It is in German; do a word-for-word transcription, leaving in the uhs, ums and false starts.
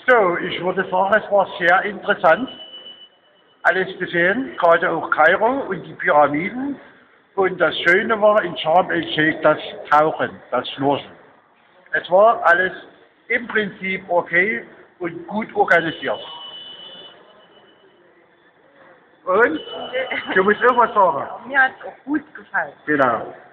So, ich würde sagen, es war sehr interessant, alles zu sehen, gerade auch Kairo und die Pyramiden. Und das Schöne war in Sharm el-Sheikh das Tauchen, das Schnorcheln. Es war alles im Prinzip okay und gut organisiert. Und? Du musst irgendwas sagen. Mir hat es auch gut gefallen. Genau.